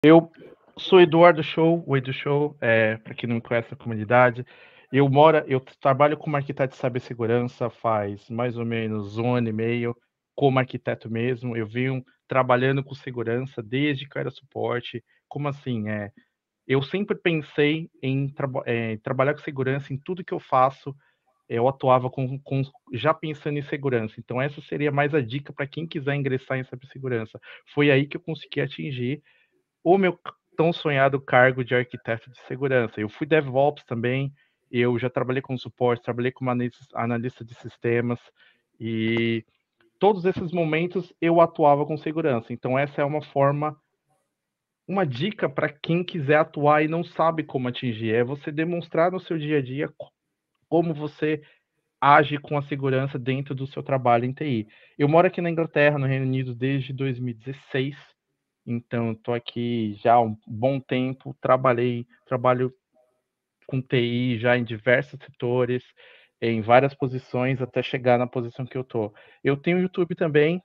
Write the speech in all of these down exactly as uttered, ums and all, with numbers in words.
Eu sou Eduardo Show, o Edu Show, é, para quem não me conhece a comunidade. Eu moro, eu trabalho como arquiteto de cibersegurança faz mais ou menos um ano e meio, como arquiteto mesmo. Eu venho trabalhando com segurança desde que eu era suporte. Como assim? É, eu sempre pensei em traba é, trabalhar com segurança em tudo que eu faço. Eu atuava com, com já pensando em segurança. Então essa seria mais a dica para quem quiser ingressar em cibersegurança. Foi aí que eu consegui atingir o meu tão sonhado cargo de arquiteto de segurança. Eu fui DevOps também, eu já trabalhei com suporte, trabalhei como analista de sistemas, e todos esses momentos eu atuava com segurança. Então essa é uma forma, uma dica para quem quiser atuar e não sabe como atingir, é você demonstrar no seu dia a dia como você age com a segurança dentro do seu trabalho em T I. Eu moro aqui na Inglaterra, no Reino Unido, desde dois mil e dezesseis, então estou aqui já há um bom tempo, trabalhei, trabalho com T I já em diversos setores, em várias posições, até chegar na posição que eu estou. Eu tenho YouTube também,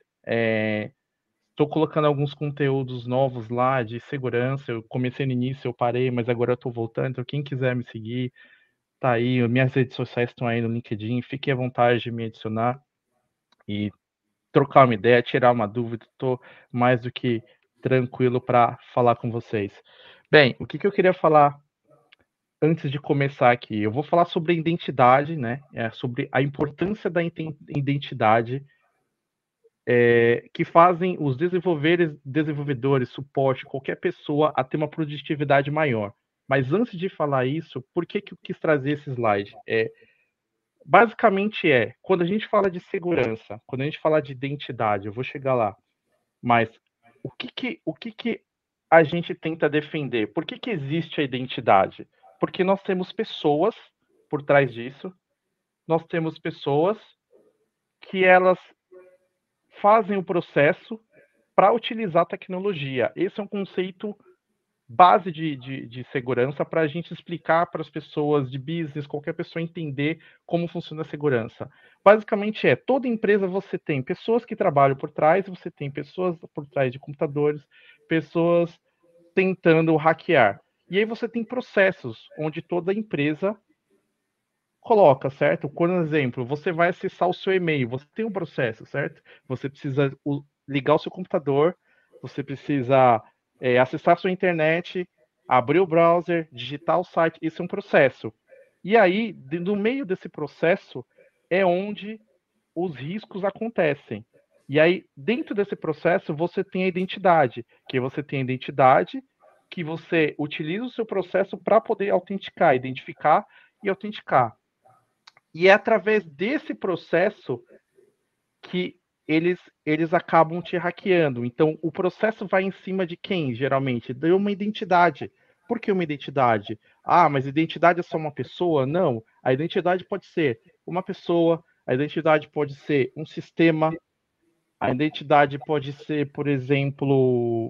estou colocando alguns conteúdos novos lá de segurança. Eu comecei no início, eu parei, mas agora eu estou voltando. Então, quem quiser me seguir, tá aí. Minhas redes sociais estão aí no LinkedIn. Fique à vontade de me adicionar e trocar uma ideia, tirar uma dúvida. Estou mais do que tranquilo para falar com vocês. Bem, o que, que eu queria falar antes de começar aqui? Eu vou falar sobre a identidade, né? É, sobre a importância da identidade, é, que fazem os desenvolvedores, desenvolvedores, suporte, qualquer pessoa a ter uma produtividade maior. Mas antes de falar isso, por que, que eu quis trazer esse slide? É, basicamente é, quando a gente fala de segurança, quando a gente fala de identidade, eu vou chegar lá, mas o que que, o que, que a gente tenta defender? Por que que existe a identidade? Porque nós temos pessoas por trás disso, nós temos pessoas que elas fazem o processo para utilizar a tecnologia. Esse é um conceito base de, de, de segurança para a gente explicar para as pessoas de business, qualquer pessoa entender como funciona a segurança. Basicamente é, toda empresa você tem pessoas que trabalham por trás, você tem pessoas por trás de computadores, pessoas tentando hackear. E aí você tem processos onde toda empresa coloca, certo? Por exemplo, você vai acessar o seu e-mail, você tem um processo, certo? Você precisa ligar o seu computador, você precisa é, acessar a sua internet, abrir o browser, digitar o site, isso é um processo. E aí, no meio desse processo, é onde os riscos acontecem. E aí, dentro desse processo, você tem a identidade, que você tem a identidade que você utiliza o seu processo para poder autenticar, identificar e autenticar. E é através desse processo que eles, eles acabam te hackeando. Então, o processo vai em cima de quem, geralmente? De uma identidade. Por que uma identidade? Ah, mas identidade é só uma pessoa? Não. A identidade pode ser uma pessoa, a identidade pode ser um sistema, a identidade pode ser, por exemplo,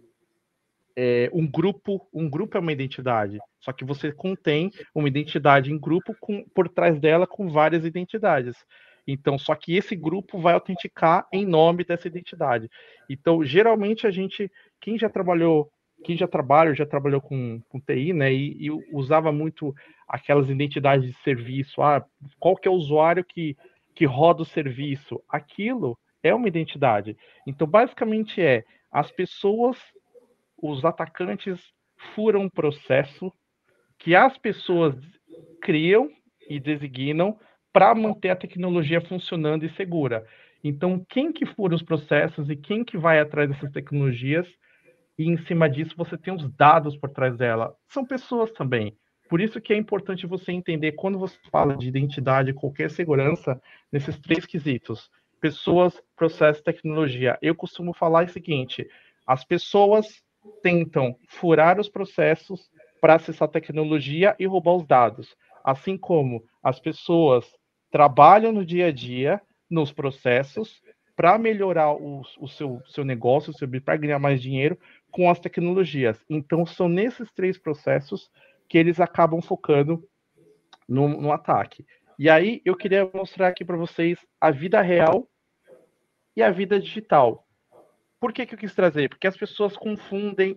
é, um grupo. Um grupo é uma identidade. Só que você contém uma identidade em grupo com, por trás dela com várias identidades. Então, só que esse grupo vai autenticar em nome dessa identidade. Então, geralmente a gente, quem já trabalhou, quem já trabalha, já trabalhou com, com T I, né, e, e usava muito aquelas identidades de serviço. Ah, qual que é o usuário que, que roda o serviço? Aquilo é uma identidade. Então, basicamente é as pessoas, os atacantes furam um processo que as pessoas criam e designam para manter a tecnologia funcionando e segura. Então, quem que fura os processos e quem que vai atrás dessas tecnologias, e em cima disso você tem os dados por trás dela, são pessoas também. Por isso que é importante você entender, quando você fala de identidade, qualquer segurança, nesses três quesitos: pessoas, processo e tecnologia. Eu costumo falar o seguinte: as pessoas tentam furar os processos para acessar a tecnologia e roubar os dados, assim como as pessoas trabalham no dia a dia nos processos para melhorar o, o seu, seu negócio, para ganhar mais dinheiro com as tecnologias. Então, são nesses três processos que eles acabam focando no, no ataque. E aí, eu queria mostrar aqui para vocês a vida real e a vida digital. Por que, que eu quis trazer? Porque as pessoas confundem e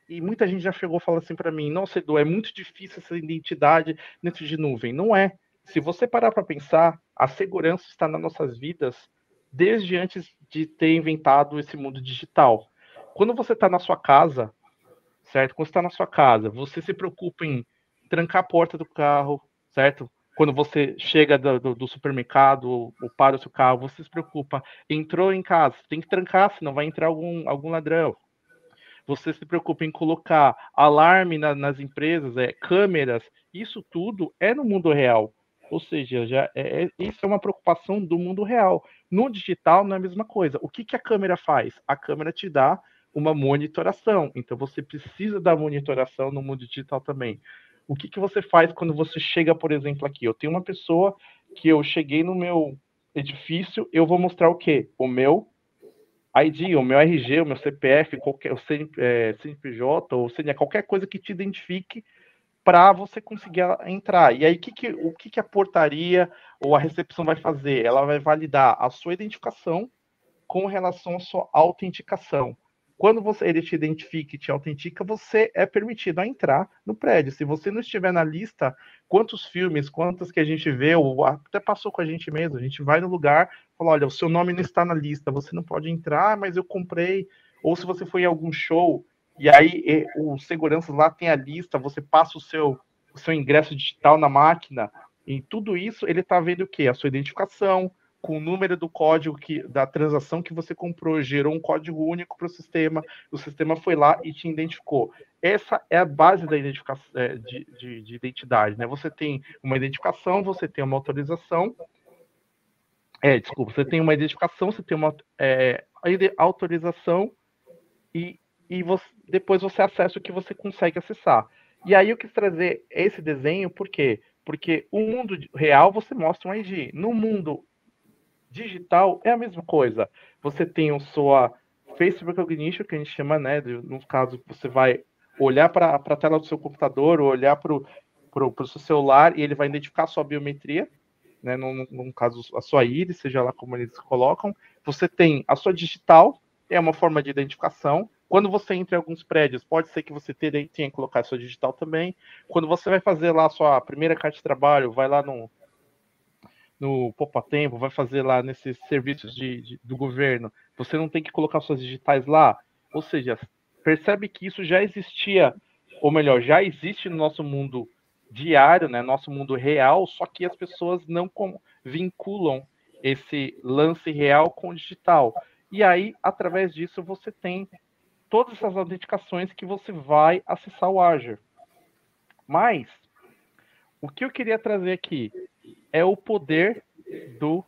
e muita gente já chegou a falar assim para mim, nossa, Edu, é muito difícil essa identidade dentro de nuvem. Não é. Se você parar para pensar, a segurança está nas nossas vidas desde antes de ter inventado esse mundo digital. Quando você está na sua casa, certo? Quando você está na sua casa, você se preocupa em trancar a porta do carro, certo? Quando você chega do, do, do supermercado ou, ou para o seu carro, você se preocupa, entrou em casa, tem que trancar, senão vai entrar algum, algum ladrão. Você se preocupa em colocar alarme na, nas empresas, é, câmeras, isso tudo é no mundo real. Ou seja, já é, é, isso é uma preocupação do mundo real. No digital não é a mesma coisa. O que, que a câmera faz? A câmera te dá uma monitoração. Então você precisa da monitoração no mundo digital também. O que, que você faz quando você chega, por exemplo, aqui? Eu tenho uma pessoa que eu cheguei no meu edifício, eu vou mostrar o quê? O meu I D, o meu R G, o meu C P F, qualquer, o C N P J, ou seja, qualquer coisa que te identifique para você conseguir entrar. E aí, que que, o que, que a portaria ou a recepção vai fazer? Ela vai validar a sua identificação com relação à sua autenticação. Quando você, ele te identifica e te autentica, você é permitido a entrar no prédio. Se você não estiver na lista, quantos filmes, quantos que a gente vê, ou até passou com a gente mesmo, a gente vai no lugar, fala, olha, o seu nome não está na lista, você não pode entrar, mas eu comprei. Ou se você foi em algum show, e aí e, os seguranças lá tem a lista, você passa o seu, o seu ingresso digital na máquina, e tudo isso ele está vendo o quê? A sua identificação, com o número do código que, da transação que você comprou, gerou um código único para o sistema, o sistema foi lá e te identificou. Essa é a base da identificação de, de, de identidade, né? Você tem uma identificação, você tem uma autorização, é, desculpa, você tem uma identificação, você tem uma é, autorização e, e você, depois você acessa o que você consegue acessar. E aí eu quis trazer esse desenho, por quê? Porque o mundo real você mostra um I D. No mundo digital é a mesma coisa. Você tem o sua Face Recognition, que a gente chama, né? No caso, você vai olhar para a tela do seu computador, ou olhar para o seu celular, e ele vai identificar a sua biometria, né? No, no caso, a sua íris, seja lá como eles colocam. Você tem a sua digital, é uma forma de identificação. Quando você entra em alguns prédios, pode ser que você tenha, tenha que colocar a sua digital também. Quando você vai fazer lá a sua primeira carta de trabalho, vai lá no no Poupa Tempo, vai fazer lá nesses serviços de, de, do governo, você não tem que colocar suas digitais lá. Ou seja, percebe que isso já existia, ou melhor, já existe no nosso mundo diário, né, nosso mundo real, só que as pessoas não com, vinculam esse lance real com o digital. E aí, através disso, você tem todas essas autenticações que você vai acessar o Azure. Mas, o que eu queria trazer aqui é o poder do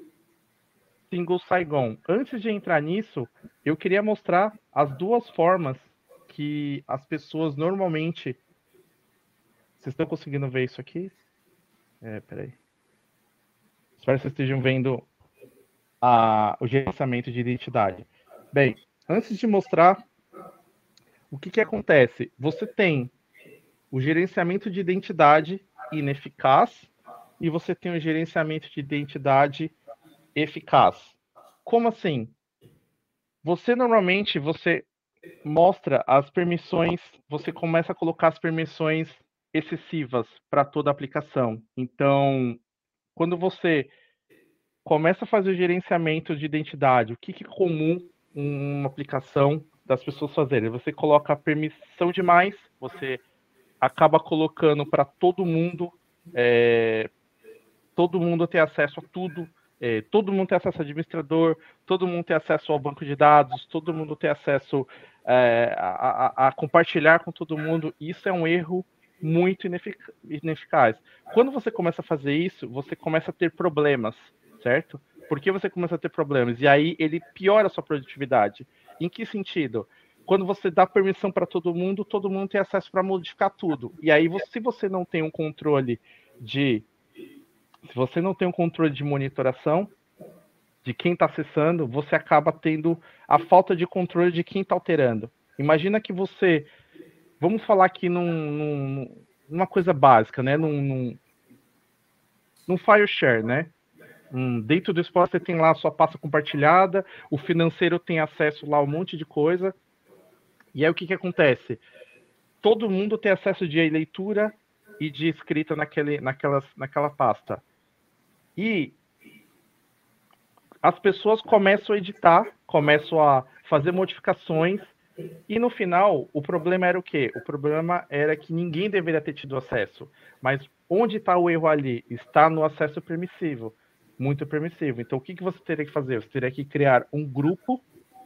Single Sign-On. Antes de entrar nisso, eu queria mostrar as duas formas que as pessoas normalmente... Vocês estão conseguindo ver isso aqui? É, peraí. Espero que vocês estejam vendo a, o gerenciamento de identidade. Bem, antes de mostrar, o que, que acontece? Você tem o gerenciamento de identidade ineficaz e você tem o gerenciamento de identidade eficaz. Como assim? Você normalmente você mostra as permissões, você começa a colocar as permissões excessivas para toda a aplicação. Então, quando você começa a fazer o gerenciamento de identidade, o que, que é comum uma aplicação das pessoas fazerem? Você coloca a permissão demais, você acaba colocando para todo mundo, é, todo mundo ter acesso a tudo, é, todo mundo tem acesso ao administrador, todo mundo tem acesso ao banco de dados, todo mundo tem acesso é, a, a, a compartilhar com todo mundo. Isso é um erro muito inefic ineficaz. Quando você começa a fazer isso, você começa a ter problemas, certo? Por que você começa a ter problemas? E aí ele piora a sua produtividade. Em que sentido? Quando você dá permissão para todo mundo, todo mundo tem acesso para modificar tudo. E aí, se você não tem um controle de Se você não tem um controle de monitoração de quem está acessando, você acaba tendo a falta de controle de quem está alterando. Imagina que você... Vamos falar aqui num, num, numa coisa básica, né? Num, num, num file share, né? Um, dentro do Spot você tem lá a sua pasta compartilhada, o financeiro tem acesso lá a um monte de coisa. E aí o que, que acontece? Todo mundo tem acesso de leitura e de escrita naquele, naquelas, naquela pasta. E as pessoas começam a editar, começam a fazer modificações, e no final, o problema era o quê? O problema era que ninguém deveria ter tido acesso. Mas onde está o erro ali? Está no acesso permissivo, muito permissivo. Então, o que, que você teria que fazer? Você teria que criar um grupo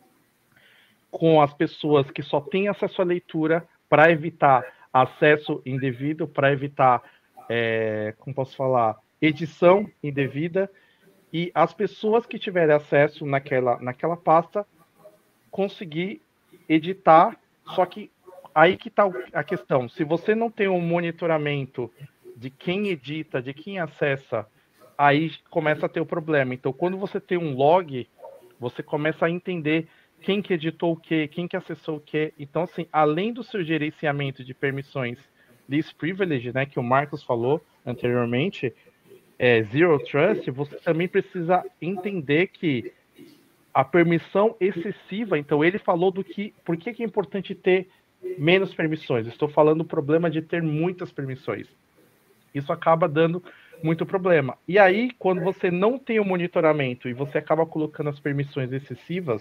com as pessoas que só têm acesso à leitura para evitar acesso indevido, para evitar, é, como posso falar, edição indevida, e as pessoas que tiverem acesso naquela, naquela pasta conseguir editar, só que aí que está a questão. Se você não tem um monitoramento de quem edita, de quem acessa, aí começa a ter o problema. Então, quando você tem um log, você começa a entender quem que editou o quê, quem que acessou o quê. Então, assim, além do seu gerenciamento de permissões least privilege, né, que o Marcos falou anteriormente, é, Zero Trust, você também precisa entender que a permissão excessiva, então ele falou do que, por que, que é importante ter menos permissões. Estou falando do problema de ter muitas permissões. Isso acaba dando muito problema. E aí, quando você não tem o monitoramento e você acaba colocando as permissões excessivas,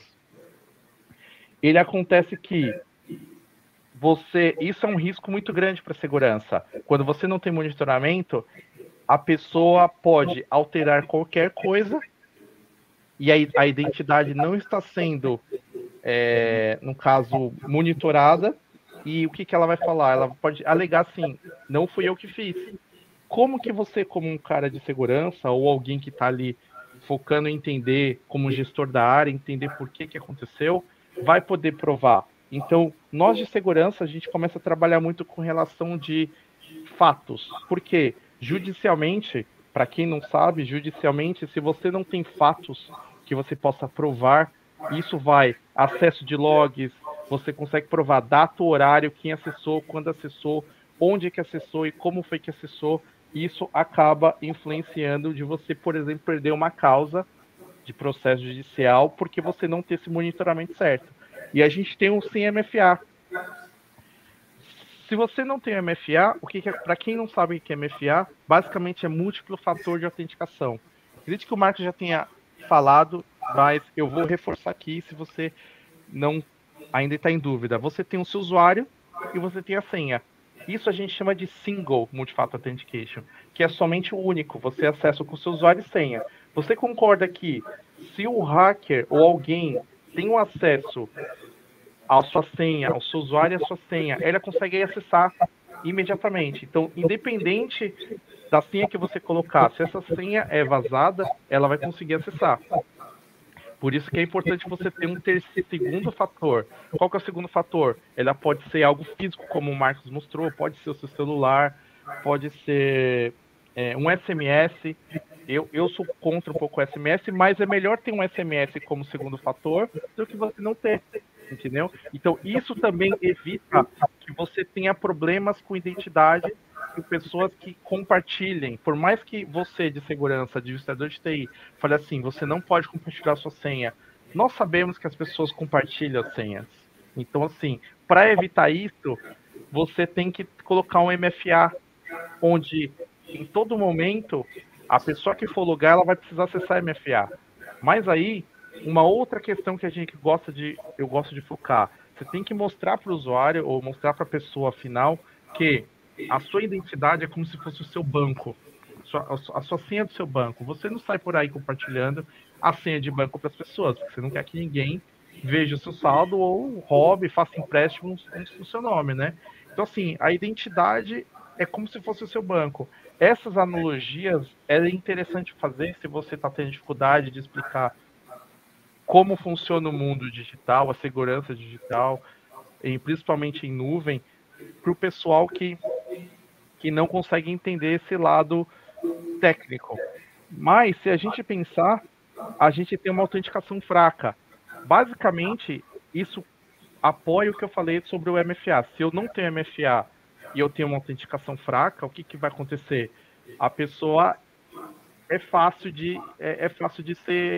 ele acontece que você, isso é um risco muito grande para a segurança. Quando você não tem monitoramento, a pessoa pode alterar qualquer coisa e a, a identidade não está sendo, é, no caso, monitorada, e o que, que ela vai falar? Ela pode alegar assim, não fui eu que fiz. Como que você, como um cara de segurança, ou alguém que está ali focando em entender, como gestor da área, entender por que, que aconteceu, vai poder provar? Então, nós de segurança, a gente começa a trabalhar muito com relação de fatos. Por quê? Judicialmente, para quem não sabe, judicialmente, se você não tem fatos que você possa provar, isso vai acesso de logs, você consegue provar data, horário, quem acessou, quando acessou, onde que acessou e como foi que acessou. Isso acaba influenciando de você, por exemplo, perder uma causa de processo judicial porque você não tem esse monitoramento certo. E a gente tem um C M F A. Se você não tem M F A, o que, que é, para quem não sabe o que é M F A, basicamente é múltiplo fator de autenticação. Acredito que o Marcos já tenha falado, mas eu vou reforçar aqui se você não ainda está em dúvida. Você tem o seu usuário e você tem a senha. Isso a gente chama de Single Multi-Factor Authentication, que é somente o único. Você acessa com o seu usuário e senha. Você concorda que se o hacker ou alguém tem um acesso à sua senha, ao seu usuário e à sua senha, ela consegue acessar imediatamente. Então, independente da senha que você colocar, se essa senha é vazada, ela vai conseguir acessar. Por isso que é importante você ter um terceiro, segundo fator. Qual que é o segundo fator? Ela pode ser algo físico, como o Marcos mostrou, pode ser o seu celular, pode ser é, um S M S. Eu, eu sou contra um pouco o S M S, mas é melhor ter um S M S como segundo fator do que você não ter, entendeu? Então, isso também evita que você tenha problemas com identidade com pessoas que compartilhem, por mais que você de segurança, administrador de T I, fale assim, você não pode compartilhar sua senha. Nós sabemos que as pessoas compartilham as senhas. Então, assim, para evitar isso, você tem que colocar um M F A, onde em todo momento a pessoa que for logar, ela vai precisar acessar M F A. Mas aí, uma outra questão que a gente gosta de, eu gosto de focar, você tem que mostrar para o usuário ou mostrar para a pessoa final que a sua identidade é como se fosse o seu banco, a sua, a sua senha do seu banco. Você não sai por aí compartilhando a senha de banco para as pessoas, porque você não quer que ninguém veja o seu saldo ou roube, faça empréstimos no seu nome, né? Então, assim, a identidade é como se fosse o seu banco. Essas analogias é interessante fazer se você está tendo dificuldade de explicar como funciona o mundo digital, a segurança digital, e principalmente em nuvem, para o pessoal que, que não consegue entender esse lado técnico. Mas, se a gente pensar, a gente tem uma autenticação fraca. Basicamente, isso apoia o que eu falei sobre o M F A. Se eu não tenho M F A e eu tenho uma autenticação fraca, o que, que vai acontecer? A pessoa é fácil de, é, é fácil de ser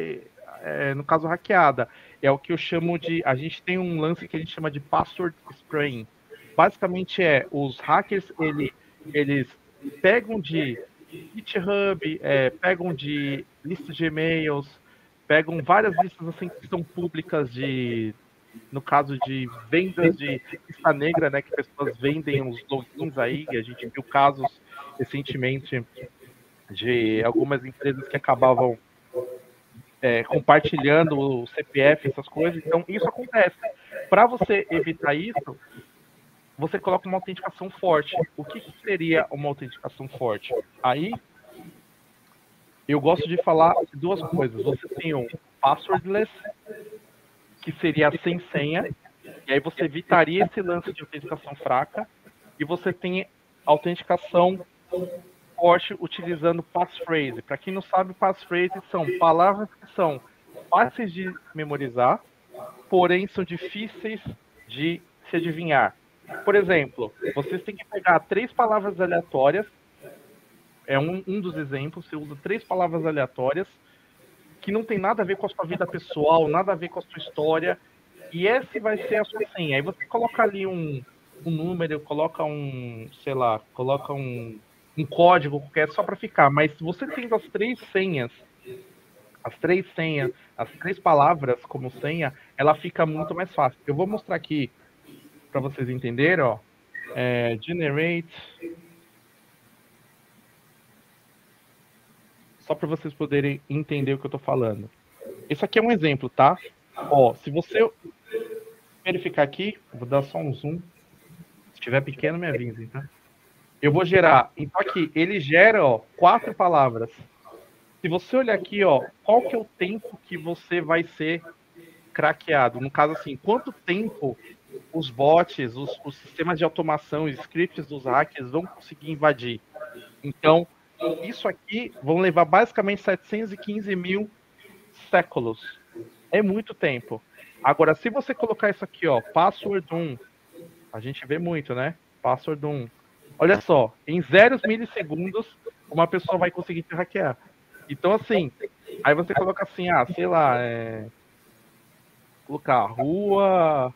é, no caso, hackeada. É o que eu chamo de... A gente tem um lance que a gente chama de password spraying. Basicamente é, os hackers, ele, eles pegam de GitHub, é, pegam de listas de e-mails, pegam várias listas assim que são públicas de, no caso de vendas de lista negra, né, que pessoas vendem os logins aí, e a gente viu casos recentemente de algumas empresas que acabavam é, compartilhando o C P F, essas coisas. Então, isso acontece. Para você evitar isso, você coloca uma autenticação forte. O que, que seria uma autenticação forte? Aí, eu gosto de falar duas coisas. Você tem um passwordless, que seria sem senha, e aí você evitaria esse lance de autenticação fraca, e você tem autenticação forte utilizando passphrase. Para quem não sabe, passphrase são palavras que são fáceis de memorizar, porém são difíceis de se adivinhar. Por exemplo, vocês têm que pegar três palavras aleatórias, é um, um dos exemplos, você usa três palavras aleatórias, que não tem nada a ver com a sua vida pessoal, nada a ver com a sua história, e esse vai ser a sua senha. Aí você coloca ali um, um número, coloca um, sei lá, coloca um, um código qualquer só para ficar. Mas se você tem as três senhas, as três senhas, as três palavras como senha, ela fica muito mais fácil. Eu vou mostrar aqui para vocês entenderem, ó. É, generate. Só para vocês poderem entender o que eu estou falando. Esse aqui é um exemplo, tá? Ó, se você verificar aqui, eu vou dar só um zoom. Se tiver pequeno, me avisem, tá? Eu vou gerar. Então aqui, ele gera, ó, quatro palavras. Se você olhar aqui, ó, qual que é o tempo que você vai ser craqueado? No caso, assim, quanto tempo os bots, os, os sistemas de automação, os scripts dos hackers vão conseguir invadir? Então, isso aqui vão levar basicamente setecentos e quinze mil séculos. É muito tempo. Agora, se você colocar isso aqui, ó, password um, a gente vê muito, né? Password um. Olha só, em zero milissegundos, uma pessoa vai conseguir te hackear. Então, assim, aí você coloca assim, ah, sei lá, é... colocar rua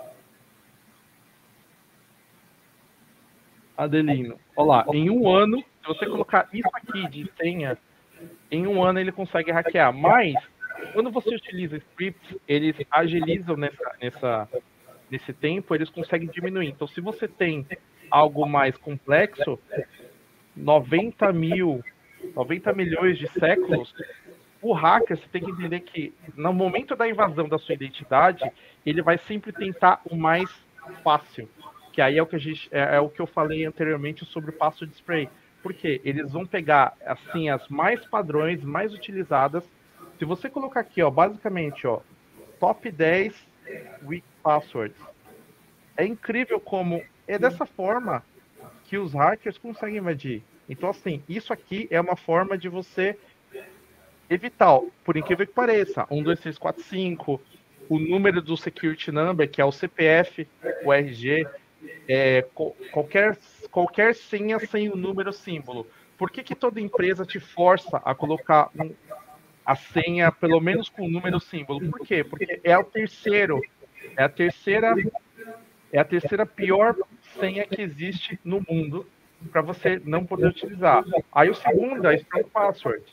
Adelino. Olha lá, em um ano, se você colocar isso aqui de senha, em um ano ele consegue hackear. Mas, quando você utiliza scripts, eles agilizam nessa, nessa, nesse tempo, eles conseguem diminuir. Então, se você tem algo mais complexo, noventa mil, noventa milhões de séculos, o hacker, você tem que entender que no momento da invasão da sua identidade, ele vai sempre tentar o mais fácil. Que aí é o que a gente é, é o que eu falei anteriormente sobre o password spray. Porque eles vão pegar assim as mais padrões, mais utilizadas. Se você colocar aqui, ó, basicamente, ó, top dez weak passwords. É incrível como é dessa forma que os hackers conseguem invadir. Então, assim, isso aqui é uma forma de você evitar, por incrível que pareça, um, dois, três, quatro, cinco, o número do security number, que é o C P F, o R G, é, qualquer, qualquer senha sem o número símbolo. Por que, que toda empresa te força a colocar um, a senha, pelo menos com o número símbolo? Por quê? Porque é o terceiro, é a terceira, é a terceira pior senha que existe no mundo para você não poder utilizar. Aí o segundo é strong password.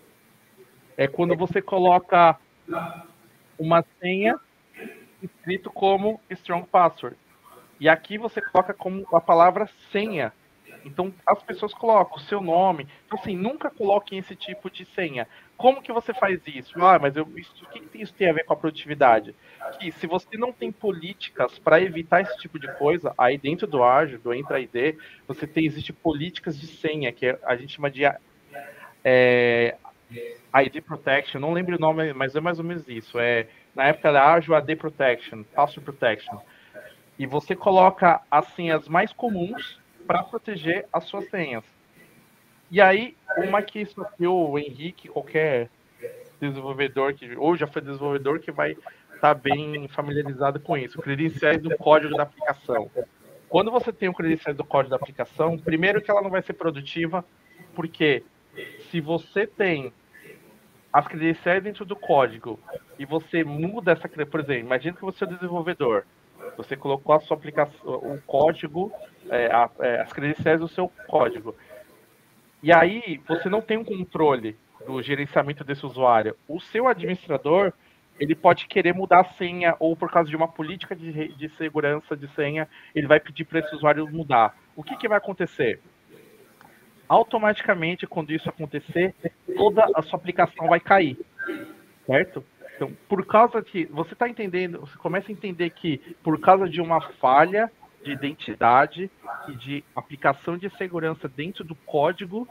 É quando você coloca uma senha escrito como strong password. E aqui você coloca como a palavra senha. Então as pessoas colocam o seu nome. Então, assim, nunca coloquem esse tipo de senha. Como que você faz isso? Ah, mas eu, isso, o que, que isso tem a ver com a produtividade? Que se você não tem políticas para evitar esse tipo de coisa, aí dentro do Azure, do Entra I D, você tem, existe políticas de senha, que a gente chama de é, I D Protection, não lembro o nome, mas é mais ou menos isso. É, na época da Azure A D Protection, Password Protection. E você coloca as senhas mais comuns para proteger as suas senhas. E aí, uma que isso aqui, o Henrique, qualquer desenvolvedor, que, ou já foi desenvolvedor, que vai estar tá bem familiarizado com isso, credenciais do código da aplicação. Quando você tem o credenciais do código da aplicação, primeiro que ela não vai ser produtiva, porque se você tem as credenciais dentro do código e você muda essa, por exemplo, imagina que você é o desenvolvedor, você colocou a sua aplicação, o código, é, a, é, as credenciais do seu código, e aí você não tem um controle do gerenciamento desse usuário. O seu administrador, ele pode querer mudar a senha, ou por causa de uma política de, de segurança de senha, ele vai pedir para esse usuário mudar. O que, que vai acontecer? Automaticamente, quando isso acontecer, toda a sua aplicação vai cair, certo? Então, por causa que você está entendendo, você começa a entender que por causa de uma falha de identidade e de aplicação de segurança dentro do código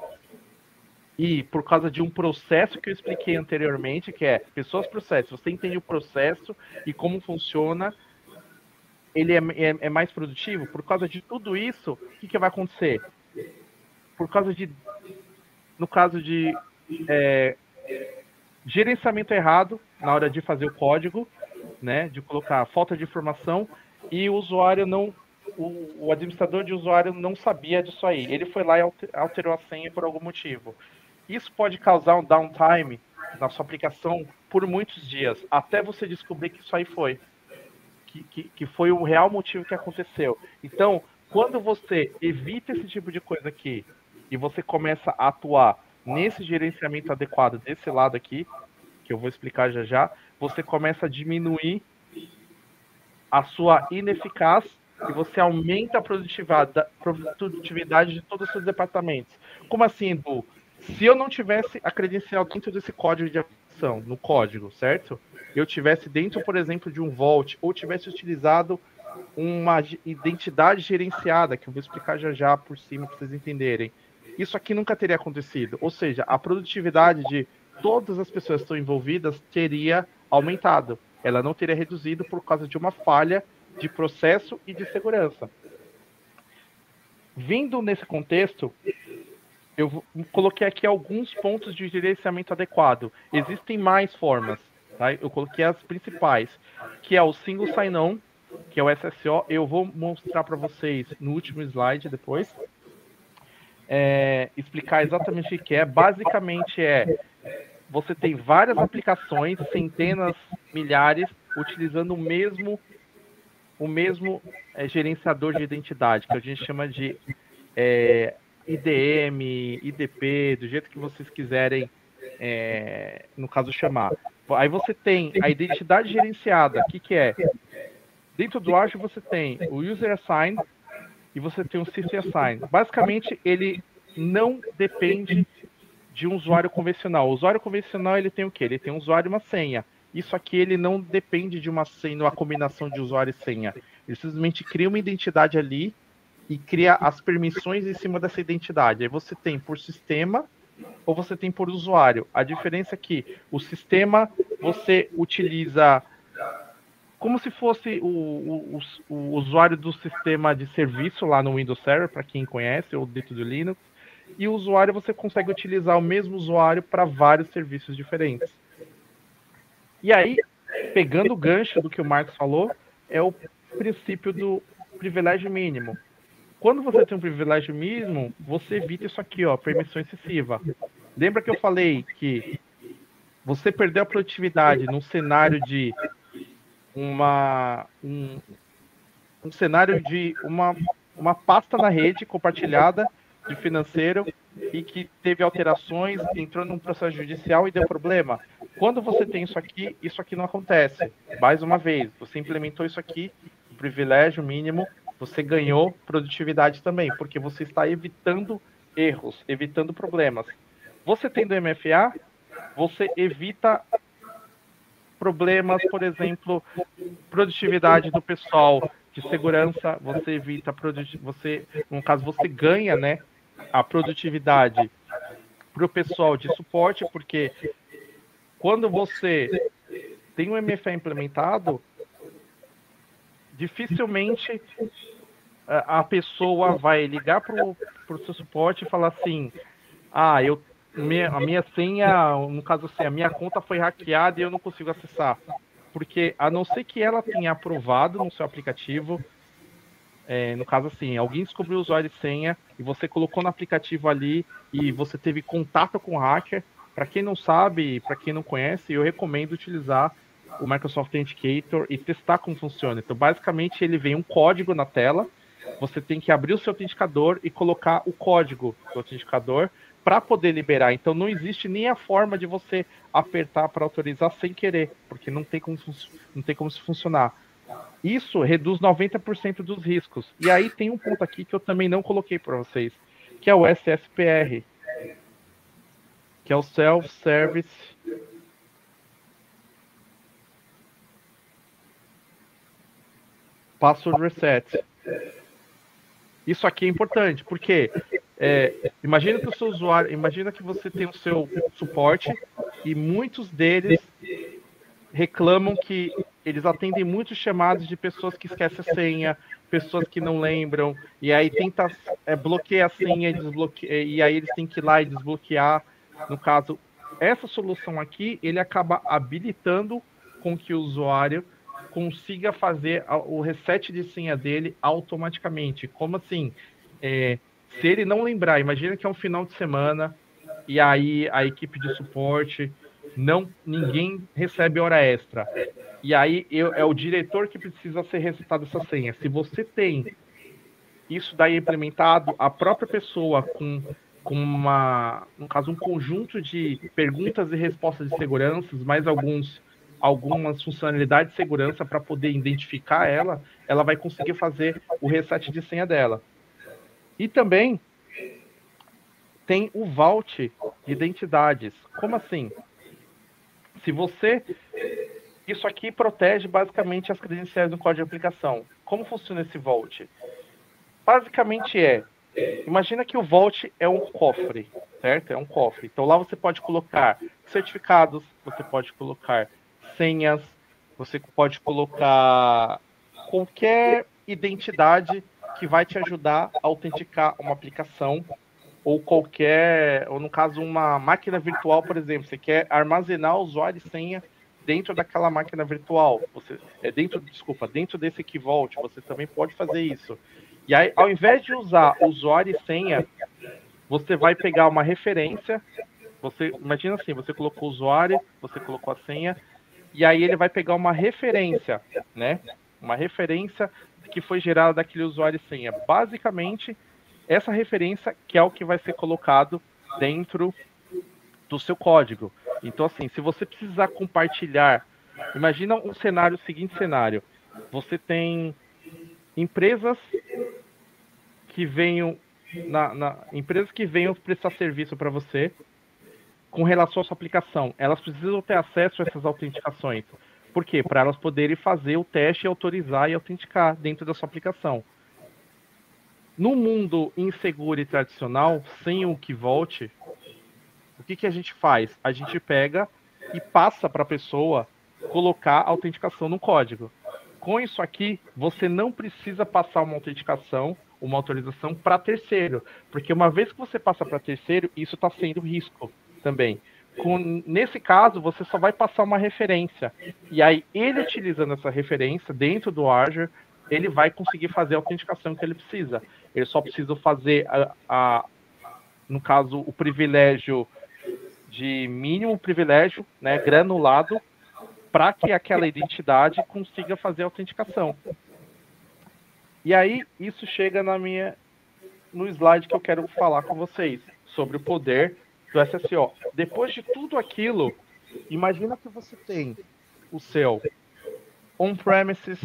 e por causa de um processo que eu expliquei anteriormente, que é pessoas processos, você entende o processo e como funciona, ele é, é, é mais produtivo. Por causa de tudo isso, o que, que vai acontecer? Por causa de, no caso de é, gerenciamento errado na hora de fazer o código, né, de colocar falta de informação, e o usuário não, o, o administrador de usuário não sabia disso aí. Ele foi lá e alterou a senha por algum motivo. Isso pode causar um downtime na sua aplicação por muitos dias, até você descobrir que isso aí foi. Que, que, que foi o real motivo que aconteceu. Então, quando você evita esse tipo de coisa aqui, e você começa a atuar nesse gerenciamento adequado desse lado aqui, que eu vou explicar já já, você começa a diminuir a sua ineficácia e você aumenta a produtividade, produtividade de todos os seus departamentos. Como assim, Edu? Se eu não tivesse a credencial dentro desse código de aplicação, no código, certo? Eu tivesse dentro, por exemplo, de um Vault, ou tivesse utilizado uma identidade gerenciada, que eu vou explicar já já por cima para vocês entenderem. Isso aqui nunca teria acontecido. Ou seja, a produtividade de todas as pessoas que estão envolvidas teria aumentado. Ela não teria reduzido por causa de uma falha de processo e de segurança. Vindo nesse contexto, eu coloquei aqui alguns pontos de gerenciamento adequado. Existem mais formas, tá? Eu coloquei as principais, que é o Single Sign-On, que é o S S O. Eu vou mostrar para vocês no último slide depois. É, explicar exatamente o que é. Basicamente é, você tem várias aplicações, centenas, milhares, utilizando o mesmo, o mesmo é, gerenciador de identidade, que a gente chama de é, I D M, I D P, do jeito que vocês quiserem, é, no caso, chamar. Aí você tem a identidade gerenciada. O que, que é? Dentro do Azure você tem o User Assign e você tem o System Assign. Basicamente, ele não depende de um usuário convencional. O usuário convencional, ele tem o quê? Ele tem um usuário e uma senha. Isso aqui, ele não depende de uma senha, uma combinação de usuário e senha. Ele simplesmente cria uma identidade ali e cria as permissões em cima dessa identidade. Aí você tem por sistema ou você tem por usuário. A diferença é que o sistema, você utiliza como se fosse o, o, o, o usuário do sistema de serviço lá no Windows Server, para quem conhece, ou dentro do Linux. E o usuário, você consegue utilizar o mesmo usuário para vários serviços diferentes. E aí, pegando o gancho do que o Marcos falou, é o princípio do privilégio mínimo. Quando você tem um privilégio mínimo, você evita isso aqui, ó, permissão excessiva. Lembra que eu falei que você perdeu a produtividade num cenário de uma um, um cenário de uma, uma pasta na rede compartilhada de financeiro e que teve alterações, entrou num processo judicial e deu problema. Quando você tem isso aqui, isso aqui não acontece. Mais uma vez, você implementou isso aqui, privilégio mínimo, você ganhou produtividade também, porque você está evitando erros, evitando problemas. Você tendo M F A, você evita problemas, por exemplo, produtividade do pessoal de segurança, você evita, você, no caso, você ganha, né, a produtividade para o pessoal de suporte, porque quando você tem um M F A implementado, dificilmente a pessoa vai ligar para o seu suporte e falar assim, ah, eu, minha, a minha senha, no caso assim, a minha conta foi hackeada e eu não consigo acessar. Porque, a não ser que ela tenha aprovado no seu aplicativo, é, no caso assim, alguém descobriu o usuário e senha e você colocou no aplicativo ali e você teve contato com o hacker, para quem não sabe, para quem não conhece, eu recomendo utilizar o Microsoft Authenticator e testar como funciona. Então, basicamente, ele vem um código na tela, você tem que abrir o seu autenticador e colocar o código do autenticador para poder liberar. Então, não existe nem a forma de você apertar para autorizar sem querer, porque não tem como, não tem como se funcionar. Isso reduz noventa por cento dos riscos. E aí tem um ponto aqui que eu também não coloquei para vocês, que é o S S P R, que é o Self-Service Password Reset. Isso aqui é importante, porque é, imagina que o seu usuário, imagina que você tem o seu suporte e muitos deles reclamam que eles atendem muitos chamados de pessoas que esquecem a senha, pessoas que não lembram, e aí tenta é, bloquear a senha e, desbloqueia, e aí eles têm que ir lá e desbloquear. No caso, essa solução aqui, ele acaba habilitando com que o usuário consiga fazer o reset de senha dele automaticamente. Como assim? É, se ele não lembrar, imagina que é um final de semana, e aí a equipe de suporte, não, ninguém recebe hora extra. E aí eu, é o diretor que precisa ser resetado essa senha. Se você tem isso daí implementado, a própria pessoa com, com uma, no caso, um conjunto de perguntas e respostas de segurança, mais alguns, algumas funcionalidades de segurança para poder identificar ela, ela vai conseguir fazer o reset de senha dela. E também tem o Vault de identidades. Como assim? Se você... Isso aqui protege basicamente as credenciais do código de aplicação. Como funciona esse Vault? Basicamente é, imagina que o Vault é um cofre, certo? É um cofre. Então lá você pode colocar certificados, você pode colocar senhas, você pode colocar qualquer identidade que vai te ajudar a autenticar uma aplicação ou qualquer, ou no caso uma máquina virtual, por exemplo, você quer armazenar o usuário e senha dentro daquela máquina virtual, você, é dentro, desculpa, dentro desse Key Vault, você também pode fazer isso. E aí, ao invés de usar usuário e senha, você vai pegar uma referência, você, imagina assim, você colocou o usuário, você colocou a senha, e aí ele vai pegar uma referência, né? Uma referência que foi gerada daquele usuário e senha. Basicamente, essa referência que é o que vai ser colocado dentro do seu código. Então, assim, se você precisar compartilhar, imagina um cenário, o seguinte cenário, você tem empresas que venham, na, na, empresas que venham prestar serviço para você com relação à sua aplicação. Elas precisam ter acesso a essas autenticações. Por quê? Para elas poderem fazer o teste, autorizar e autenticar dentro da sua aplicação. No mundo inseguro e tradicional, sem o Key Vault, o que, que a gente faz? A gente pega e passa para a pessoa colocar a autenticação no código. Com isso aqui, você não precisa passar uma autenticação, uma autorização para terceiro, porque uma vez que você passa para terceiro, isso está sendo risco também. Com, nesse caso, você só vai passar uma referência, e aí ele utilizando essa referência dentro do Azure, ele vai conseguir fazer a autenticação que ele precisa. Ele só precisa fazer, a, a, no caso, o privilégio de mínimo privilégio, né, granulado, para que aquela identidade consiga fazer a autenticação. E aí, isso chega na minha, no slide que eu quero falar com vocês, sobre o poder do S S O. Depois de tudo aquilo, imagina que você tem o seu on-premises,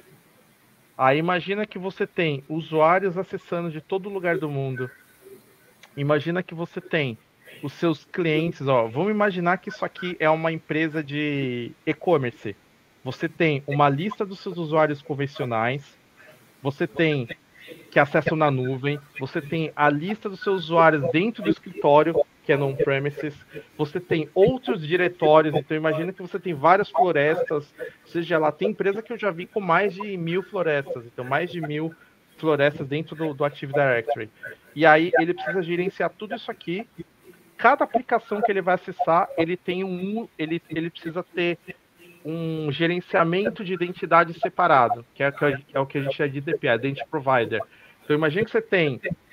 aí imagina que você tem usuários acessando de todo lugar do mundo, imagina que você tem os seus clientes, ó, vamos imaginar que isso aqui é uma empresa de e-commerce. Você tem uma lista dos seus usuários convencionais, você tem que acessam na nuvem, você tem a lista dos seus usuários dentro do escritório, que é no on-premises, você tem outros diretórios, então imagina que você tem várias florestas, seja lá, tem empresa que eu já vi com mais de mil florestas, então mais de mil florestas dentro do, do Active Directory. E aí ele precisa gerenciar tudo isso aqui. Cada aplicação que ele vai acessar, ele tem um, ele, ele precisa ter um gerenciamento de identidade separado, que é, que é o que a gente chama de I D P, Identity Provider. Então imagine que você tem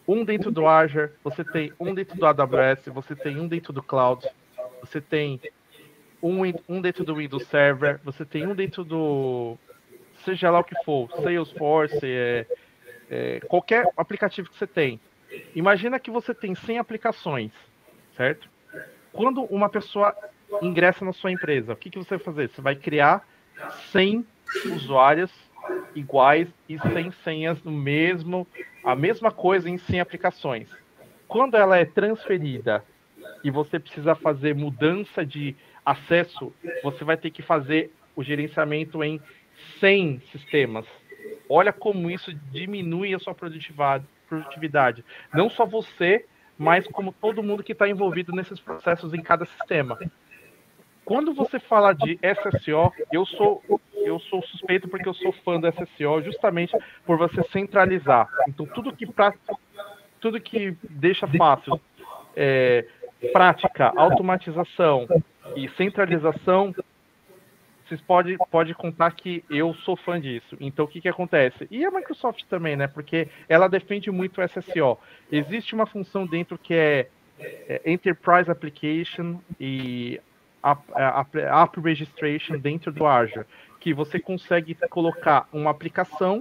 um dentro do Azure, você tem um dentro do A W S, você tem um dentro do Cloud, você tem um, um dentro do Windows Server, você tem um dentro do, seja lá o que for, Salesforce, é, é, qualquer aplicativo que você tem. Imagina que você tem cem aplicações, certo? Quando uma pessoa ingressa na sua empresa, o que, que você vai fazer? Você vai criar cem usuários iguais e cem senhas no mesmo, a mesma coisa em cem aplicações. Quando ela é transferida e você precisa fazer mudança de acesso, você vai ter que fazer o gerenciamento em cem sistemas. Olha como isso diminui a sua produtividade. Não só você, mas como todo mundo que está envolvido nesses processos em cada sistema. Quando você fala de S S O, eu sou eu sou suspeito porque eu sou fã do S S O justamente por você centralizar. Então tudo que pra, tudo que deixa fácil, é, prática, automatização e centralização, vocês podem pode contar que eu sou fã disso. Então, o que, que acontece? E a Microsoft também, né? Porque ela defende muito o S S O. Existe uma função dentro que é, é Enterprise Application e App, app, app Registration dentro do Azure, que você consegue colocar uma aplicação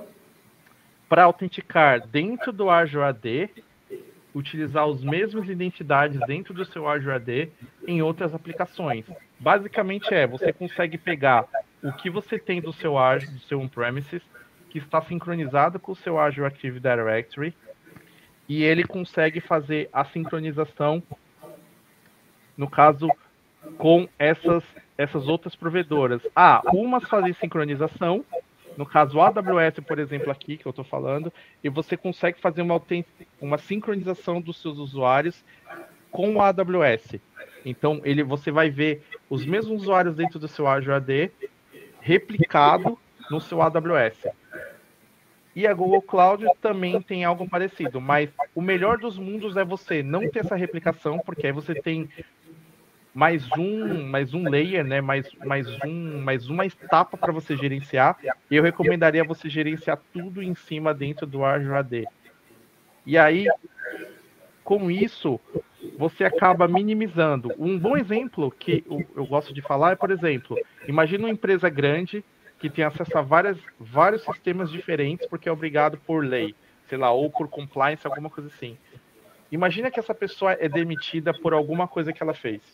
para autenticar dentro do Azure A D, utilizar as mesmas identidades dentro do seu Azure A D em outras aplicações. Basicamente é, você consegue pegar o que você tem do seu Azure, do seu on-premises, que está sincronizado com o seu Azure Active Directory, e ele consegue fazer a sincronização, no caso, com essas, essas outras provedoras. Ah, umas fazem sincronização, no caso o A W S, por exemplo, aqui que eu estou falando, e você consegue fazer uma, uma sincronização dos seus usuários com o A W S. Então, ele, você vai ver os mesmos usuários dentro do seu Azure A D replicado no seu A W S. E a Google Cloud também tem algo parecido, mas o melhor dos mundos é você não ter essa replicação, porque aí você tem mais um, mais um layer, né? Mais, mais, um, mais uma etapa para você gerenciar. Eu recomendaria você gerenciar tudo em cima dentro do Azure A D. E aí, com isso, você acaba minimizando. Um bom exemplo que eu, eu gosto de falar é, por exemplo, imagina uma empresa grande que tem acesso a várias, vários sistemas diferentes porque é obrigado por lei, sei lá, ou por compliance, alguma coisa assim. Imagina que essa pessoa é demitida por alguma coisa que ela fez.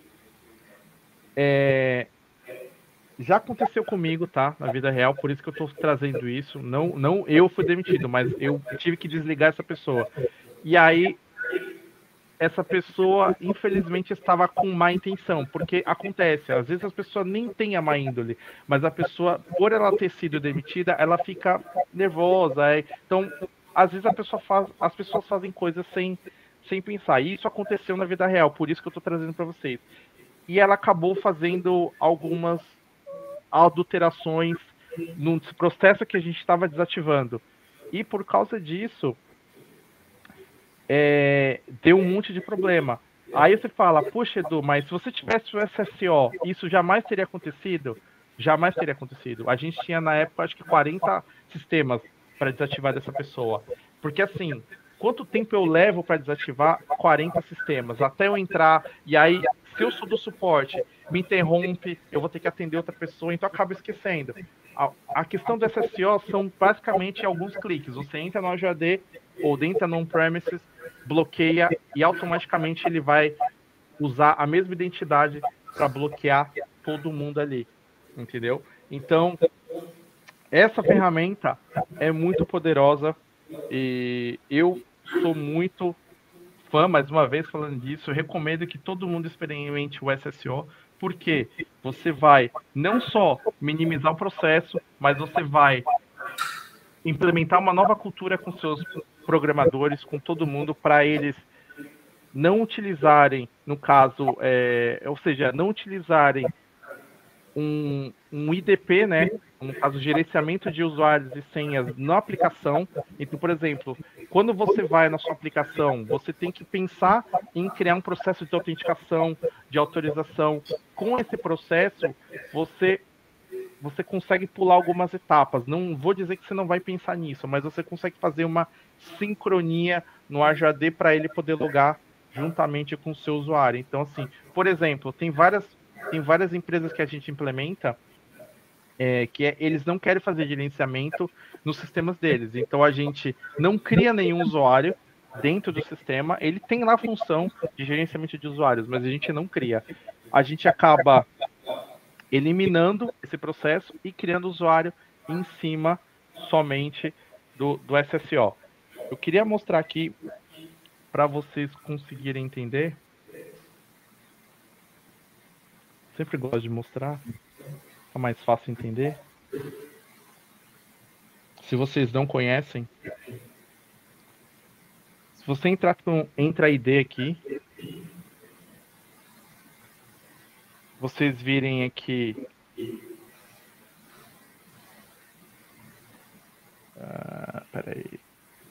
É, já aconteceu comigo, tá? Na vida real, por isso que eu tô trazendo isso. Não, não eu fui demitido, mas eu tive que desligar essa pessoa. E aí, essa pessoa, infelizmente, estava com má intenção, porque acontece, às vezes as pessoas nem têm a má índole, mas a pessoa, por ela ter sido demitida, ela fica nervosa. É, então, às vezes a pessoa faz, as pessoas fazem coisas sem, sem pensar. E isso aconteceu na vida real, por isso que eu tô trazendo para vocês. E ela acabou fazendo algumas adulterações no processo que a gente estava desativando. E por causa disso, é, deu um monte de problema. Aí você fala, puxa, Edu, mas se você tivesse o S S O, isso jamais teria acontecido? Jamais teria acontecido. A gente tinha, na época, acho que quarenta sistemas para desativar dessa pessoa. Porque, assim, quanto tempo eu levo para desativar quarenta sistemas? Até eu entrar, e aí, se eu sou do suporte, me interrompe, eu vou ter que atender outra pessoa, então eu acabo esquecendo. A, a questão do S S O são basicamente alguns cliques. Você entra no Azure A D ou entra no on-premises, bloqueia e automaticamente ele vai usar a mesma identidade para bloquear todo mundo ali, entendeu? Então, essa ferramenta é muito poderosa e eu sou muito fã, mais uma vez falando disso, eu recomendo que todo mundo experimente o S S O, porque você vai não só minimizar o processo, mas você vai implementar uma nova cultura com seus programadores, com todo mundo, para eles não utilizarem, no caso, é, ou seja, não utilizarem um, um I D P, né? No caso, gerenciamento de usuários e senhas na aplicação. Então, por exemplo, quando você vai na sua aplicação, você tem que pensar em criar um processo de autenticação, de autorização. Com esse processo, você você consegue pular algumas etapas. Não vou dizer que você não vai pensar nisso, mas você consegue fazer uma sincronia no Azure A D para ele poder logar juntamente com o seu usuário. Então, assim, por exemplo, tem várias, tem várias empresas que a gente implementa é, que é, eles não querem fazer gerenciamento nos sistemas deles. Então, a gente não cria nenhum usuário dentro do sistema. Ele tem lá a função de gerenciamento de usuários, mas a gente não cria. A gente acaba eliminando esse processo e criando usuário em cima somente do, do S S O. Eu queria mostrar aqui para vocês conseguirem entender. Sempre gosto de mostrar, é mais fácil entender. Se vocês não conhecem, se você entrar com Entra I D aqui, vocês virem aqui ah, peraí.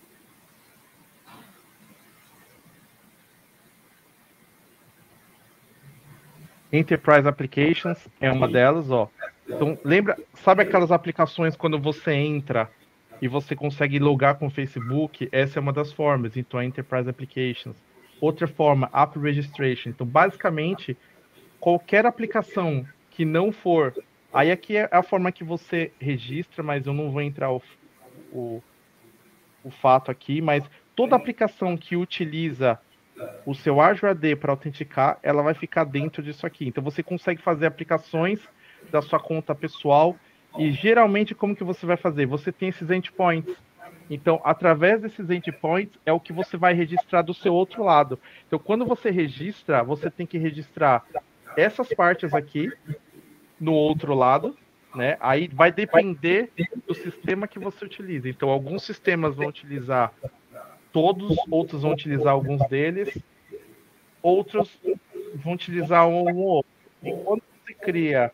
Enterprise Applications é uma delas, ó. Então, lembra, sabe aquelas aplicações quando você entra e você consegue logar com o Facebook? Essa é uma das formas, então é Enterprise Applications. Outra forma, App Registration. Então, basicamente, qualquer aplicação que não for... Aí aqui é a forma que você registra, mas eu não vou entrar o, o, o fato aqui, mas toda aplicação que utiliza o seu Azure A D para autenticar, ela vai ficar dentro disso aqui. Então, você consegue fazer aplicações da sua conta pessoal e, geralmente, como que você vai fazer? Você tem esses endpoints. Então, através desses endpoints, é o que você vai registrar do seu outro lado. Então, quando você registra, você tem que registrar essas partes aqui no outro lado, né? Aí vai depender do sistema que você utiliza. Então, alguns sistemas vão utilizar todos, outros vão utilizar alguns deles, outros vão utilizar um ou outro. E quando você cria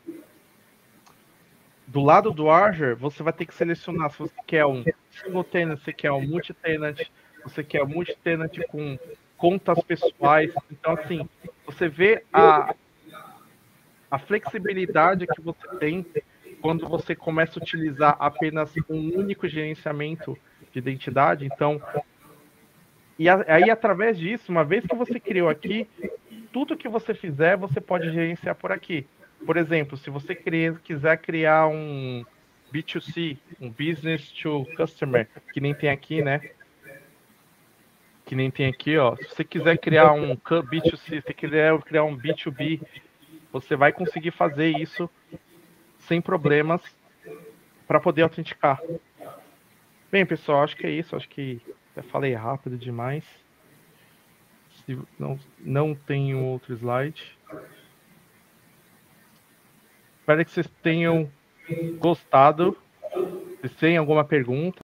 do lado do Azure, você vai ter que selecionar se você quer um single tenant, se você quer um multi-tenant, você quer um multi-tenant com contas pessoais. Então, assim, você vê a, a flexibilidade que você tem quando você começa a utilizar apenas um único gerenciamento de identidade. Então, e aí, através disso, uma vez que você criou aqui, tudo que você fizer, você pode gerenciar por aqui. Por exemplo, se você quiser criar um B dois C, um Business to Customer, que nem tem aqui, né? Que nem tem aqui, ó. Se você quiser criar um B dois C, se você quiser criar um B dois B, você vai conseguir fazer isso sem problemas para poder autenticar. Bem, pessoal, acho que é isso. Acho que já falei rápido demais. Se não, não tenho outro slide. Espero que vocês tenham gostado. Se tem alguma pergunta,